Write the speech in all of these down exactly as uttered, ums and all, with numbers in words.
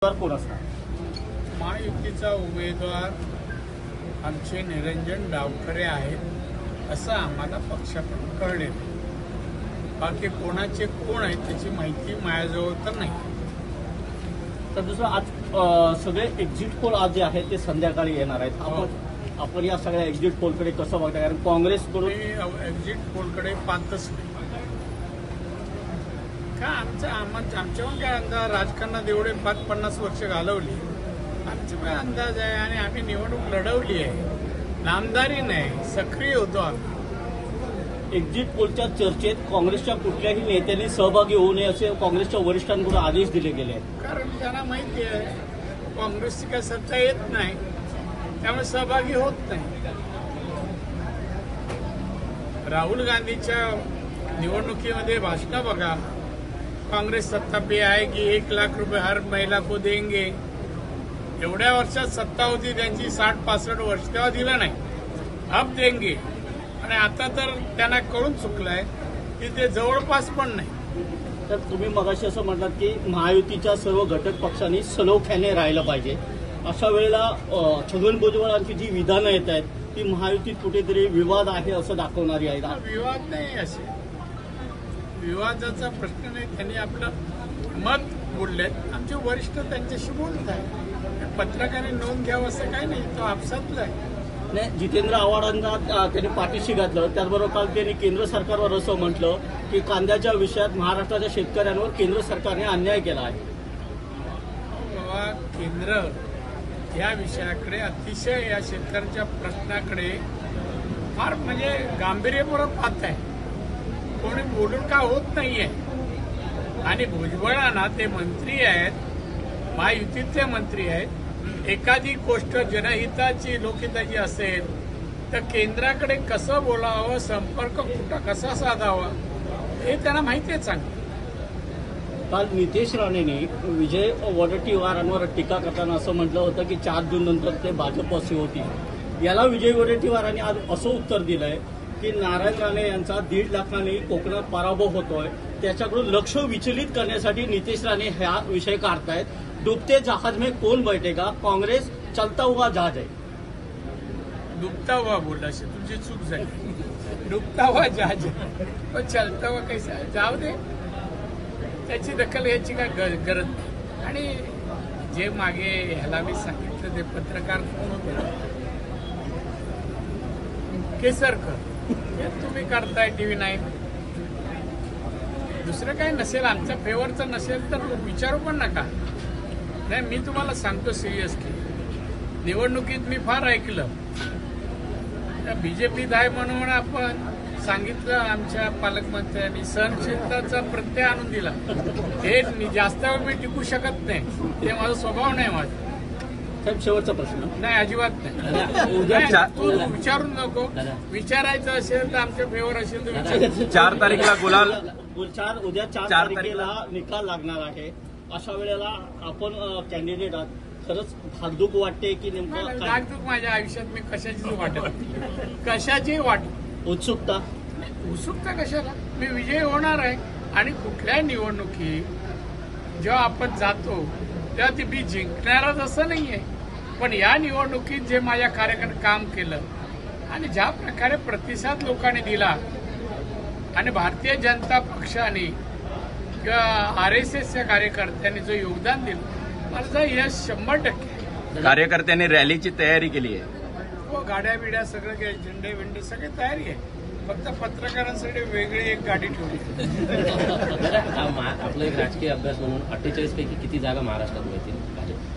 कोण असणार? महायुतीचा उमेदवार आमचे निरंजन डावखरे आहेत असं आम्हाला पक्षाकडून कळले. बाकी कोणाचे कोण आहेत त्याची माहिती माझ्याजवळ तर नाही. तर दुसरं आज अ, सगळे एक्झिट पोल आज जे आहेत ते संध्याकाळी येणार आहेत. आपण आपण या सगळ्या एक्झिट पोलकडे कसं बघता? कारण काँग्रेसकडून एक्झिट पोलकडे पाहतच नाही का आमच्या आमच्यावर काय अंदाज, राजकारणात एवढे पाच पन्नास वर्ष घालवली, आमचा काय अंदाज आहे. आणि आम्ही निवडणूक लढवली आहे, नामदारी नाही, सक्रिय होतो आम्ही. एक्झिट पोलच्या चर्चेत काँग्रेसच्या कुठल्याही नेत्यांनी सहभागी होऊ नये असे काँग्रेसच्या वरिष्ठांकडून आदेश दिले गेले आहेत. कारण त्यांना माहिती आहे काँग्रेसची काय सत्ता येत नाही, त्यामुळे सहभागी होत नाही. राहुल गांधीच्या निवडणुकीमध्ये भाषणं बघा, काँग्रेस सत्ता पे आएगी, एक लाख रुपये हर महिला को देंगे. एवढ्या वर्षात सत्ता होती त्यांची साठ पासष्ट वर्ष, तेव्हा दिलं नाही, अब देंगे. आणि आता तर त्यांना कळून चुकलंय की ते जवळपास पण नाही. तर तुम्ही मगाशी असं म्हटलात की महायुतीच्या सर्व घटक पक्षांनी सलोख्याने राहिलं पाहिजे. अशा वेळेला छगन भुजबळांची जी विधानं येत आहेत ती महायुतीत कुठेतरी विवाद आहे असं दाखवणारी आहेत. विवाद नाही, असे विवादाचा प्रश्न नाही. त्यांनी आपलं मत बोललेत, आमचे वरिष्ठ त्यांच्याशी बोलत आहे. पत्रकारांनी नोंद घ्यावं असं काही नाही, तो आपसातला आहे. नाही, जितेंद्र आव्हाडांना त्यांनी पाठीशी घातलं. त्याचबरोबर काल त्यांनी केंद्र सरकारवर असं म्हटलं की कांद्याच्या विषयात महाराष्ट्राच्या शेतकऱ्यांवर केंद्र सरकारने अन्याय केला आहे. बाबा, केंद्र या विषयाकडे अतिशय, या शेतकऱ्यांच्या प्रश्नाकडे फार म्हणजे गांभीर्यपूर्वक पाहत आहे. कोणी बोलून का होत नाहीये. आणि भुजबळांना ते मंत्री आहेत, महायुतीचे मंत्री आहेत, एखादी गोष्ट जनहिताची लोकहिताची असेल तर केंद्राकडे कसं बोलावं, संपर्क कुठं कसा साधावा हे त्यांना माहिती आहे चांगलं. काल नितेश राणेंनी विजय वडेट्टीवारांवर टीका करताना असं म्हटलं होतं की चार जून नंतर ते भाजपशी होतील. याला विजय वडेट्टीवारांनी आज असं उत्तर दिलंय की नारायण राणे यांचा दीड लाखांनी कोकणात पराभव होतोय, त्याच्याकडून लक्ष विचलित करण्यासाठी नितेश राणे हा विषय काढतायत. डुबते जहाज में कौन बैठेगा, काँग्रेस चलता हुआ जहाज आहे. डुबता हुआ बोलला असे तुमची चूक झाली. डुबता हुआ जहाज पण चलता हुआ कैसा, जाऊ दे, त्याची दखल घ्यायची काय गरज नाही. आणि जे मागे ह्याला मी सांगितलं ते पत्रकार कोण होते, केसरकर, हे तुम्ही करताय टीव्ही नाईन. दुसरं काही नसेल, आमच्या फेवरचं नसेल तर विचारू पण नका. नाही, मी तुम्हाला सांगतो सिरियसली, निवडणुकीत मी फार ऐकलं बीजेपीत आहे म्हणून आपण सांगितलं, आमच्या पालकमंत्र्यांनी सहनशीलताचा प्रत्यय आणून दिला. हे जास्त वेळ मी टिकू शकत नाही, ते माझा स्वभाव नाही. माझा साहेब शेवटचा प्रश्न. नाही, अजिबात नाही. तू विचारून नको, विचारायचं असेल तर आमच्या फेवर असेल तर विचार. चार तारीखला गुलाल चार उद्या चार तारखेला निकाल लागणार आहे. अशा वेळेला आपण कॅन्डिडेट आहात, खरंच धाकधूक वाटते की नेमकं धाकधूक माझ्या आयुष्यात मी कशाचीच वाटत, कशाची वाटत. उत्सुकता उत्सुकता कशाला, मी विजयी होणार आहे. आणि कुठल्याही निवडणुकीत जेव्हा आपण जातो तेव्हा ती मी जिंकणारच असं नाहीये. पण या निवडणुकीत जे माझ्या कार्यकर्त्यांनी काम केलं आणि ज्या प्रकारे प्रतिसाद लोकांनी दिला आणि भारतीय जनता पक्षाने किंवा आर एस एसच्या कार्यकर्त्यांनी जो योगदान दिलं, माझं यश शंभर टक्के. कार्यकर्त्यांनी रॅलीची तयारी केली आहे, हो, गाड्या बिड्या सगळं काही, झेंडे विंडे सगळी तयारी आहे. फक्त पत्रकारांसाठी वेगळी एक गाडी ठेवली. आपला एक राजकीय अभ्यास म्हणून अठ्ठेचाळीस पैकी किती जागा महाराष्ट्रात मिळतील भाजप?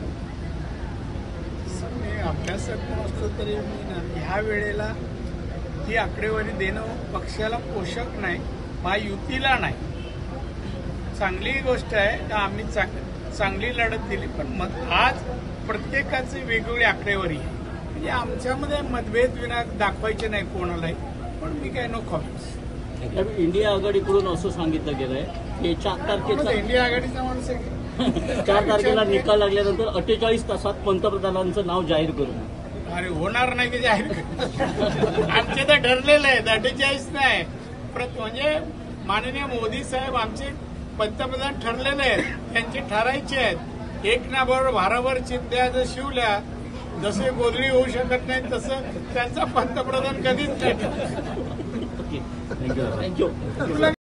मी अभ्यासक असतो तरी मी ह्या वेळेला ही आकडेवारी देणं पक्षाला पोषक नाही, महायुतीला नाही. चांगली गोष्ट आहे, आम्ही चांगली लढत दिली. पण मग आज प्रत्येकाची वेगवेगळी आकडेवारी आहे. म्हणजे आमच्यामध्ये मतभेद विना दाखवायचे नाही कोणालाही. पण मी काय नो कॉमेंट्स. इंडिया आघाडीकडून असं सांगितलं गेलंय की चार तारखेला इंडिया आघाडीचा माणूस आहे. चार तारखेला निकाल लागल्यानंतर अठ्ठेचाळीस तासात पंतप्रधानांचं नाव जाहीर करू. अरे होणार नाही की जाहीर करू, आमचे तर ठरलेलं आहे. अठ्ठेचाळीस नाही, म्हणजे माननीय मोदी साहेब आमचे पंतप्रधान ठरलेले आहेत, त्यांचे ठरायचे आहेत. एक ना बरोबर भाराभर चिंध्या जर शिवल्या जसे गोधडी होऊ शकत नाही तसं त्यांचा पंतप्रधान कधीच नाही. Thank you thank you